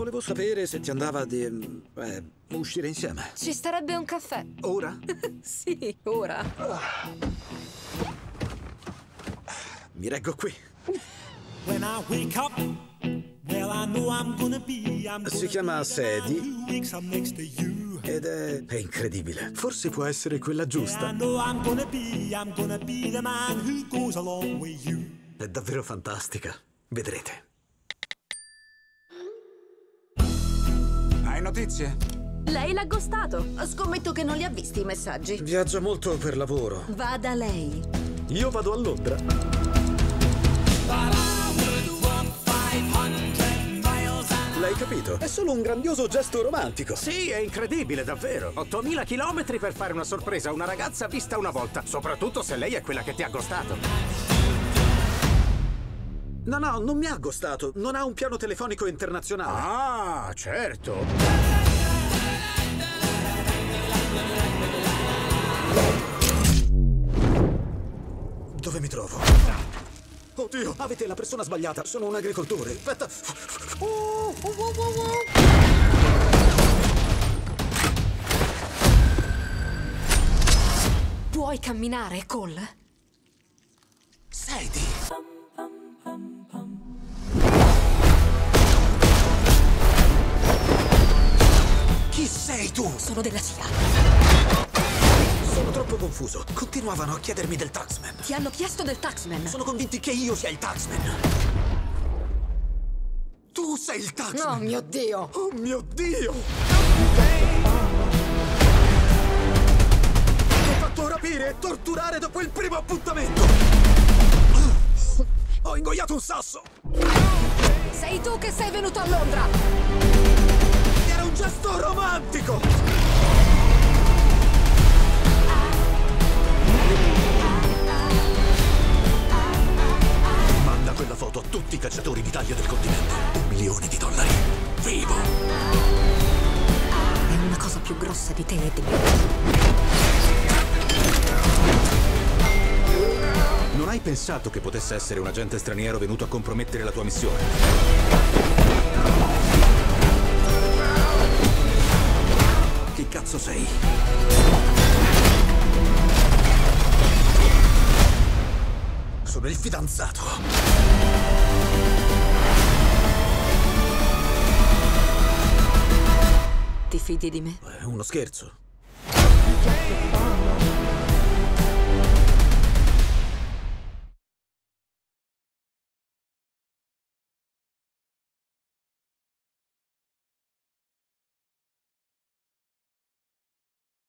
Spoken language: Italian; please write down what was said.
Volevo sapere se ti andava di uscire insieme. Ci starebbe un caffè. Ora? Sì, ora. Mi reggo qui. When I wake up, well, I know I'm gonna be. Si chiama Sadie Who wakes up next to you. ed è incredibile. Forse può essere quella I giusta. know I'm gonna be the man who goes along with you. È davvero fantastica. Vedrete. Hai notizie? Lei l'ha ghostato. Scommetto che non li ha visti i messaggi. Viaggia molto per lavoro. Va da lei. Io vado a Londra. L'hai capito? È solo un grandioso gesto romantico. Sì, è incredibile, davvero. 8000 chilometri per fare una sorpresa a una ragazza vista una volta, soprattutto se lei è quella che ti ha ghostato. No, non mi ha ghostato. Non ha un piano telefonico internazionale. Ah, certo. Dove mi trovo? Oddio, avete la persona sbagliata. Sono un agricoltore. Aspetta. Puoi camminare, Cole? Sadie. Chi sei tu? Sono della CIA. Sono troppo confuso. Continuavano a chiedermi del Taxman. Ti hanno chiesto del Taxman? Sono convinti che io sia il Taxman. Tu sei il Taxman. Oh mio Dio! Oh mio Dio! Ti ho fatto rapire e torturare dopo il primo appuntamento. Ho ingoiato un sasso. Sei tu che sei venuto a Londra! Era un gesto romantico. Manda quella foto a tutti i cacciatori d'Italia del continente. $1 milione. Vivo. È una cosa più grossa di te e di me. Non hai pensato che potesse essere un agente straniero venuto a compromettere la tua missione? Chi cazzo sei? Sono il fidanzato. Ti fidi di me? È uno scherzo.